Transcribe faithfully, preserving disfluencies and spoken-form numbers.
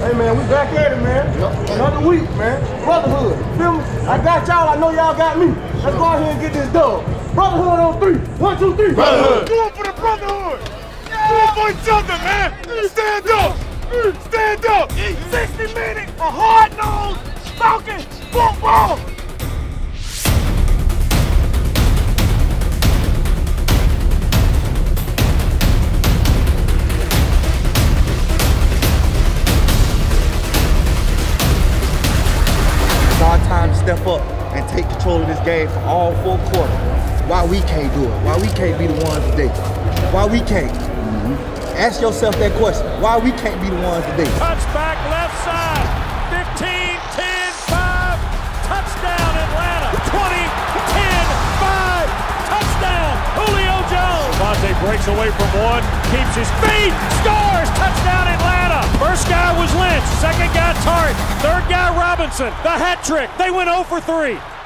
Hey, man, we back at it, man. Yep. Another week, man. Brotherhood. Feel me? I got y'all. I know y'all got me. Let's go out here and get this dub. Brotherhood on three. One, two, three. Brotherhood. Do it for the brotherhood. Yeah. Do it for each other, man. Stand up. Stand up. sixty minutes of hard-nosed Falcons football. It's our time to step up and take control of this game for all four quarters. Why we can't do it? Why we can't be the ones today? Why we can't? Mm-hmm. Ask yourself that question. Why we can't be the ones today? Touchback left side. fifteen, ten, five. Touchdown Atlanta. twenty, ten, five. Touchdown Julio Jones. Devontae breaks away from one. Keeps his feet. Scores. Touchdown Atlanta. First guy was Lynch. Second guy Tart. Third guy Robinson. The hat trick. They went zero for three.